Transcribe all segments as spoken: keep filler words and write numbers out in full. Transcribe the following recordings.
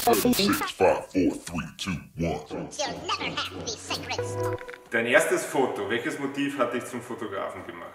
seven, six, five, four, three, two, one. You'll never have the secrets. Dein erstes Foto, welches Motiv hat dich zum Fotografen gemacht?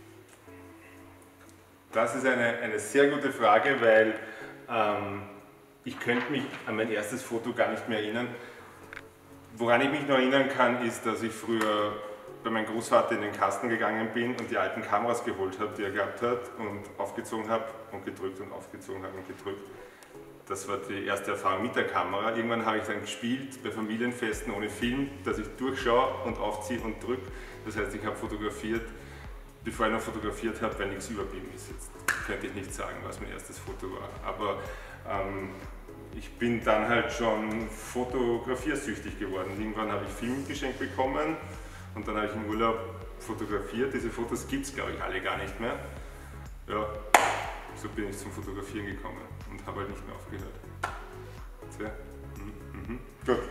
Das ist eine, eine sehr gute Frage, weil ähm, ich könnte mich an mein erstes Foto gar nicht mehr erinnern. Woran ich mich noch erinnern kann, ist, dass ich früher bei meinem Großvater in den Kasten gegangen bin und die alten Kameras geholt habe, die er gehabt hat, und aufgezogen habe und gedrückt und aufgezogen habe und gedrückt. Das war die erste Erfahrung mit der Kamera. Irgendwann habe ich dann gespielt bei Familienfesten ohne Film, dass ich durchschaue und aufziehe und drücke. Das heißt, ich habe fotografiert, bevor ich noch fotografiert habe, weil nichts überblieben ist. Jetzt könnte ich nicht sagen, was mein erstes Foto war. Aber ähm, ich bin dann halt schon fotografiersüchtig geworden. Irgendwann habe ich Film geschenkt bekommen und dann habe ich im Urlaub fotografiert. Diese Fotos gibt es, glaube ich, alle gar nicht mehr. Ja, so bin ich zum Fotografieren gekommen und habe halt nicht mehr aufgehört. Tja. Mhm. Mhm. Gut.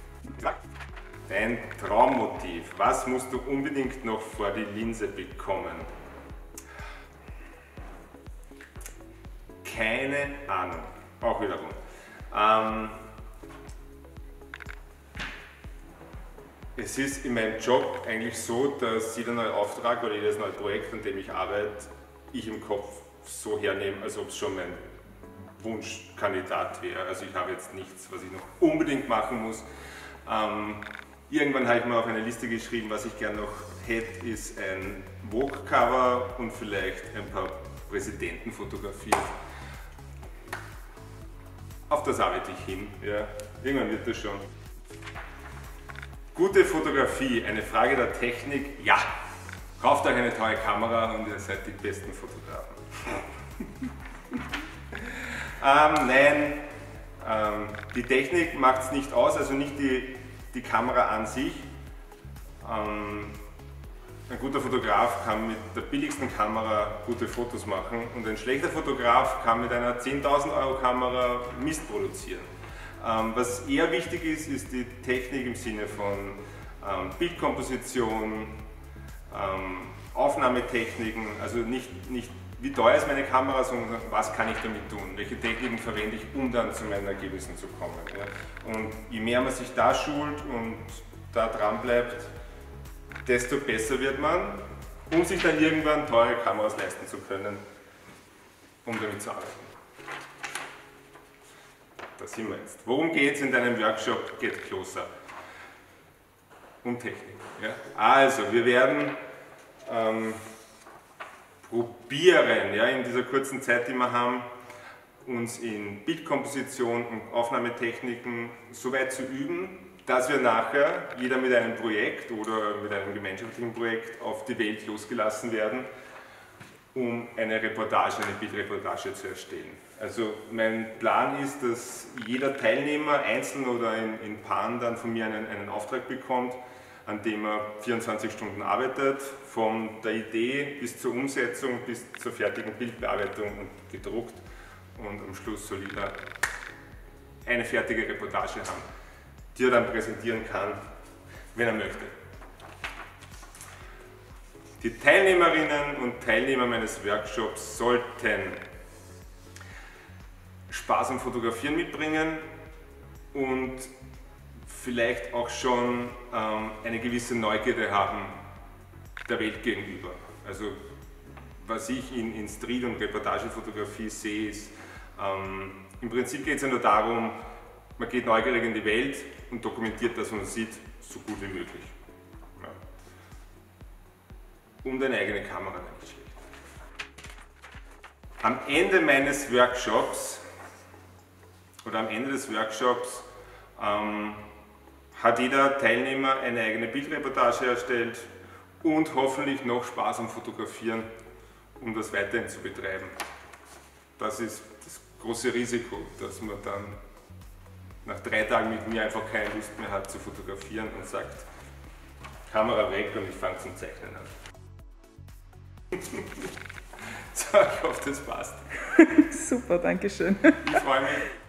Dein Traummotiv. Was musst du unbedingt noch vor die Linse bekommen? Keine Ahnung. Auch wiederum. Ähm, es ist in meinem Job eigentlich so, dass jeder neue Auftrag oder jedes neue Projekt, an dem ich arbeite, ich im Kopf so hernehme, als ob es schon mein Wunschkandidat wäre. Also ich habe jetzt nichts, was ich noch unbedingt machen muss. Ähm, irgendwann habe ich mal auf eine Liste geschrieben, was ich gerne noch hätte, ist ein Vogue-Cover und vielleicht ein paar Präsidenten fotografiert. Auf das arbeite ich hin. Ja. Irgendwann wird das schon. Gute Fotografie, eine Frage der Technik, ja. Kauft euch eine teure Kamera und ihr seid die besten Fotografen. ähm, nein, ähm, die Technik macht es nicht aus, also nicht die, die Kamera an sich. Ähm, ein guter Fotograf kann mit der billigsten Kamera gute Fotos machen und ein schlechter Fotograf kann mit einer zehntausend Euro Kamera Mist produzieren. Ähm, was eher wichtig ist, ist die Technik im Sinne von ähm, Bildkomposition, ähm, Aufnahmetechniken, also nicht, nicht wie teuer ist meine Kamera, sondern was kann ich damit tun, welche Techniken verwende ich, um dann zu meinen Ergebnissen zu kommen. Ja. Und je mehr man sich da schult und da dran bleibt, desto besser wird man, um sich dann irgendwann teure Kameras leisten zu können, um damit zu arbeiten. Da sind wir jetzt. Worum geht es in deinem Workshop Get Closer? Um Technik. Ja? Also, wir werden ähm, probieren, ja, in dieser kurzen Zeit, die wir haben, uns in Bildkomposition und Aufnahmetechniken so weit zu üben, dass wir nachher, jeder mit einem Projekt oder mit einem gemeinschaftlichen Projekt, auf die Welt losgelassen werden, um eine Reportage, eine Bildreportage zu erstellen. Also mein Plan ist, dass jeder Teilnehmer einzeln oder in, in Paaren dann von mir einen, einen Auftrag bekommt, an dem er vierundzwanzig Stunden arbeitet, von der Idee bis zur Umsetzung, bis zur fertigen Bildbearbeitung und gedruckt, und am Schluss soll jeder eine fertige Reportage haben, die er dann präsentieren kann, wenn er möchte. Die Teilnehmerinnen und Teilnehmer meines Workshops sollten Spaß am Fotografieren mitbringen und vielleicht auch schon ähm, eine gewisse Neugierde haben der Welt gegenüber. Also was ich in, in Street- und Reportagefotografie sehe, ist, ähm, im Prinzip geht es ja nur darum, man geht neugierig in die Welt und dokumentiert das, was man sieht, so gut wie möglich. Ja. Und eine eigene Kamera wäre nicht schlecht. Am Ende meines Workshops oder am Ende des Workshops ähm, hat jeder Teilnehmer eine eigene Bildreportage erstellt und hoffentlich noch Spaß am Fotografieren, um das weiterhin zu betreiben. Das ist das große Risiko, dass man dann nach drei Tagen mit mir einfach keine Lust mehr hat zu fotografieren und sagt, Kamera weg und ich fange zum Zeichnen an. So, ich hoffe, das passt. Super, danke schön. Ich freue mich.